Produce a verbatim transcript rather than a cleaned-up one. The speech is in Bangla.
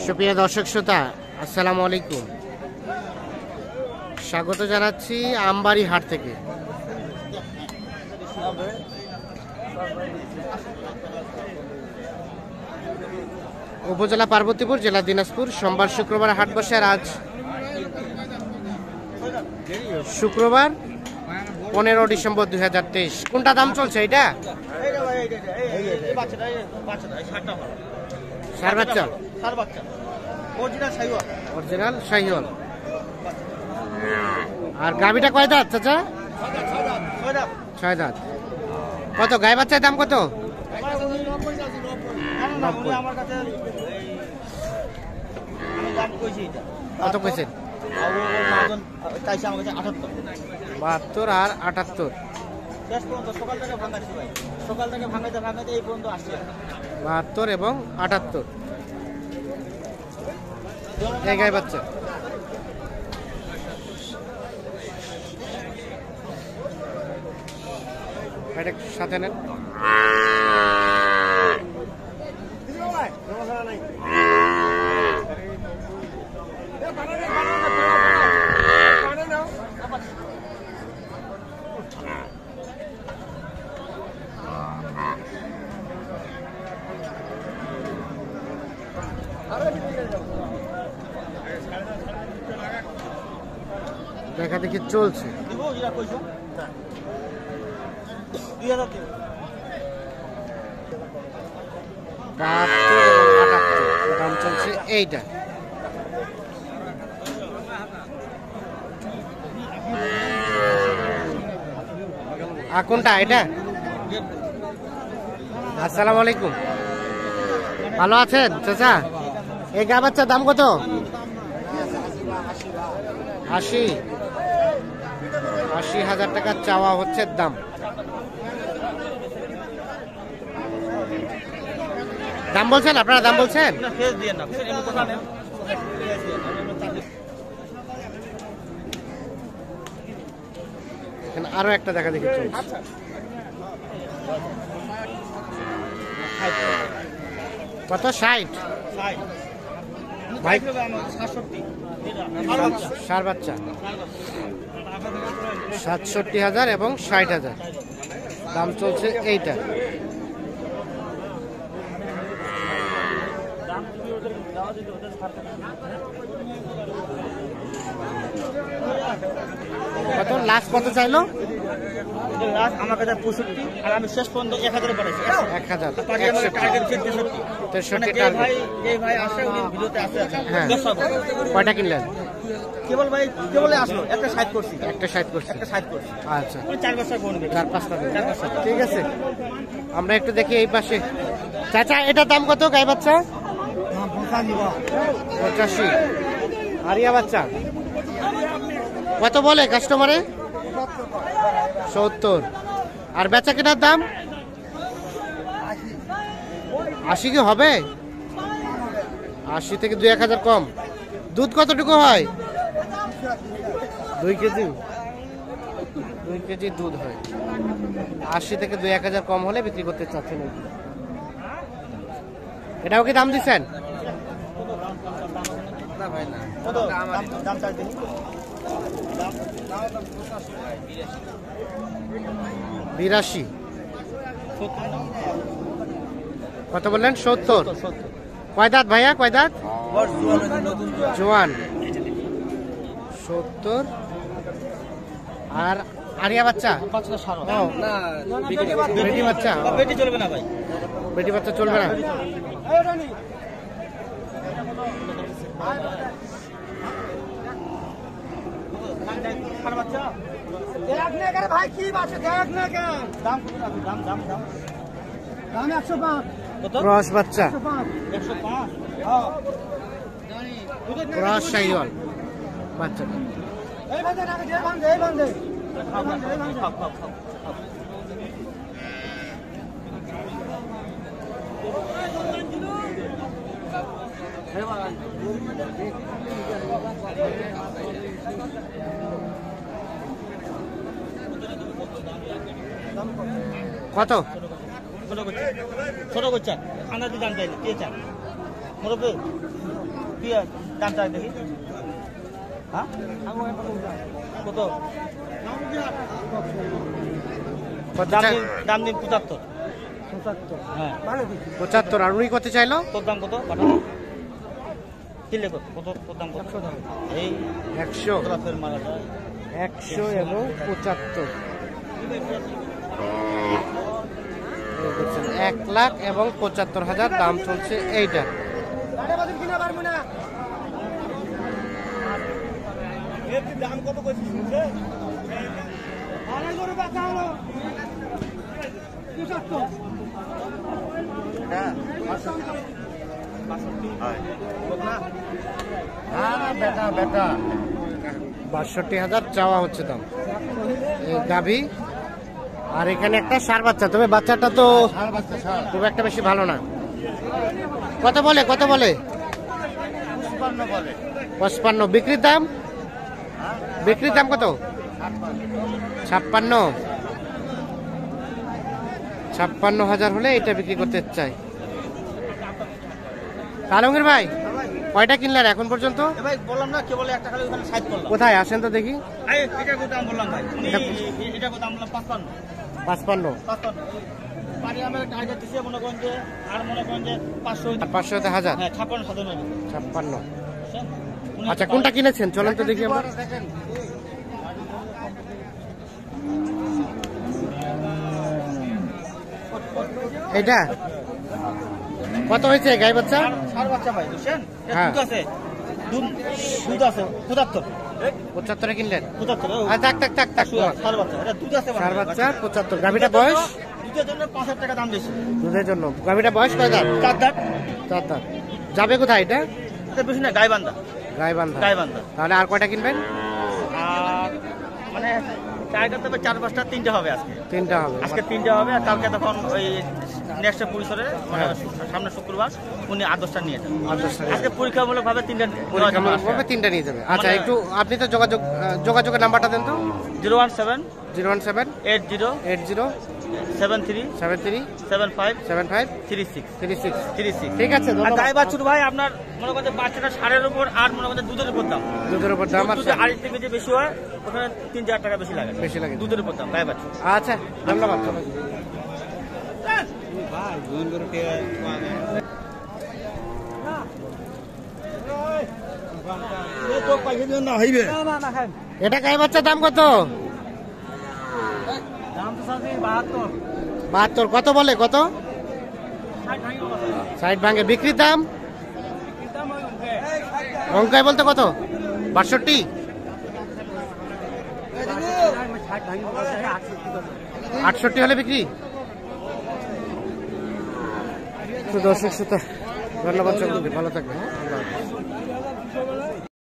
সুপ্রিয় দর্শক শ্রোতা, আসসালামু আলাইকুম। স্বাগত জানাচ্ছি আমবাড়ি হাট থেকে। উপজেলা পার্বতীপুর, জেলা দিনাজপুর। সোমবার শুক্রবার হাট বসে। আজ শুক্রবার পনেরো ডিসেম্বর দুই হাজার তেইশ। কোনটা দাম চলছে এটা? সার বাচ্চা, অরিজিনাল শাহিওয়াল। আর গাভিটা কয় দাঁত চাচা? ছয় দাঁত। কত গাই বাচ্চার দাম কত? কত কইছেন? বাহাত্তর আর আটাত্তর। বাহাত্তর এবং আটাত্তর এই গাই বাচ্চা। এটা সাথে নেন। দেখা দেখি চলছে। দাম চলছে এইটা। আর কোনটা এটা? আসসালামু আলাইকুম, ভালো আছেন চাচা? এই গা বাচ্চার দাম কত? আশি আশি হাজার টাকা চাওয়া হচ্ছে দাম। দাম বলছেন আপনারা? দাম বলছেন? আরো একটা দেখা দেখি চলছে। কত? ষাট? সার বাচ্চা সাতষট্টি হাজার এবং ষাট হাজার দাম চলছে এইটা। কত লাস্ট কত চাইলো? আমার কাছে পঁয়ষট্টি আর আমি শেষ পর্যন্ত এক হাজার পড়েছি। এক হাজার তেষট্টি। কয়টা কিনলেন? কেবল ভাই কেবল আসলো একটা সাইড করছি, একটা সাইড করছি, একটা সাইড করছি। আচ্ছা, চার বছর চার পাঁচটা। ঠিক আছে, আমরা একটু দেখি এই পাশে। চাচা এটার দাম কত গাই বাচ্চা? পঁচাশি। আরিয়া বাচ্চা কত বলে কাস্টমারে? সত্তর। আর বেচা কেনার দাম? আশি কি হবে? আশি থেকে দুই এক হাজার কম। দুধ কতটুকু হয়? দুই কেজি দুই কেজি দুধ হয়। আশি থেকে দুই এক হাজার কম হলে বিক্রি করতে চাচ্ছেন। এটাও কি দাম দিচ্ছেন? বিরাশি। কত বললেন? সত্তর। কয় দাঁত ভাইয়া? কয় দাঁত? জোয়ান। সত্তর। আর আরিয়া বাচ্চা? বেটি বাচ্চা? বেটি চলবে না ভাই, বেটি বাচ্চা চলবে না। ভাই কি বাচ্চা দেখ না কেন? দাম দাম দাম দাম দাম একশো পাঁচ। ক্রস বাচ্চা, একশো পাঁচ। ক্রস শাহিওয়াল বাচ্চা। এই বান্ধে না, এই বান্ধে, এই বান্ধে। কত? ছোট বাচ্চা খানা দিয়ে দাম চাই না, কে চান? মুরব্বী কি দাম চাই দেখি হ্যাঁ কত কত দাম চাই? দিন দাম দিন পঁচাত্তর হ্যাঁ পঁচাত্তর। আর উনি কত চাইলো? তোর দাম কত পাঠানো কিনলে কত কত তোর দাম কত এই একশো ফের মারা যায় একশো এবং পঁচাত্তর। এই দেখছেন, এক লাখ এবং পঁচাত্তর হাজার দাম চলছে এইটা। দাম কত করছিস বাষট্টি হাজার চাওয়া হচ্ছে দাম এই গাভী। আর এখানে একটা ষাঁড় বাচ্চা, তবে বাচ্চাটা তো খুব একটা বেশি ভালো না। কত বলে কত বলে? পঁচপান্ন। বিক্রির দাম? বিক্রির দাম কত? ছাপ্পান্ন। ছাপ্পান্ন হাজার হলে এটা বিক্রি করতে চাই। আলমগীর ভাই কয়টা কিনলেন এখন পর্যন্ত? ভাই বললাম না কে বলে একটা খালি ওখানে সাইড করলাম। কোথায় আসেন তো দেখি। এই এটা কত দাম বললাম ভাই? উনি এটা কত দাম বললাম পাঁচপান্ন। পাঁচপান্ন। পাঁচপান্ন পারি আমার টার্গেট দিছে মনে করেন যে আর মনে করেন যে পাঁচশো আর পাঁচশো হতে হাজার। হ্যাঁ ছাপ্পান্ন সাতান্ন ছাপ্পান্ন। আচ্ছা কোনটা কিনেছেন চলেন তো দেখি আমরা। এইটা কত হয়েছে গাই বাচ্চা? ষাঁড় বাচ্চা ভাই বুঝছেন? এটা হ্যাঁ। দুধ আছে দুধ দুধ আছে পঁচাত্তর পঁচাত্তরে কিনলেন? পঁচাত্তর আর থাক থাক থাক থাক। ষাঁড় বাচ্চা এটা দুধ আছে চার বাচ্চা পঁচাত্তর। গাভিটা বয়স? দুধের জন্য পাঁচ হাজার টাকা দাম বেশি। দুধের জন্য গাভিটা বয়স কয় দাঁত? চার দাঁত। চার দাঁত। যাবে কোথায় এটা? এটা বেশি না গাইবান্ধা গাইবান্ধা। গাইবান্ধা। তাহলে আর কয়টা কিনবেন? আর মানে টার্গেট তবে চার পাঁচটা তিনটে হবে আজকে তিনটা হবে। আজকে তিনটে হবে আর কালকে তখন ওই নেক্সট পরিসরে মানে সামনে শুক্রবার উনি আট দশটা নিয়ে যাবেন। আর দশটা নিয়ে আজকে পরীক্ষামূলক ভাবে তিনটা পরীক্ষামূলকভাবে তিনটা নিয়ে যাবে। আচ্ছা মানে- একটু আপনি তো যোগাযোগ আহ, যোগাযোগের নাম্বারটা দেন তো। Zero one seven zero one seven eight zero eight zero seven three seven three seven five seven five three six three six. Three six ঠিক আছে আর ধন্যবাদ। গায়ে বাছুর ভাই আপনার মনে করেন যে বাচ্চাটা সারের উপর আর মনে করেন যে দুধের উপর দাম দুধের উপর দাম দুধ আছে যদি আড়াই থেকে যে বেশি হয় ওখানে তিন চার টাকা বেশি লাগে বেশি লাগে। দুধের উপর দাম গায়ে বাছুর আচ্ছা ধন্যবাদ। এটা গাই বাচ্চার দাম কত? বাহাত্তর। কত বলে কত? ষাট ভাঙে। বিক্রির দাম? অঙ্কায় বলতে কত? বাষট্টি। আটষট্টি হলে বিক্রি। তো দর্শক শ্রোতা ধন্যবাদ সকলকে, ভালো থাকবেন। হ্যাঁ, আল্লাহ হাফেজ।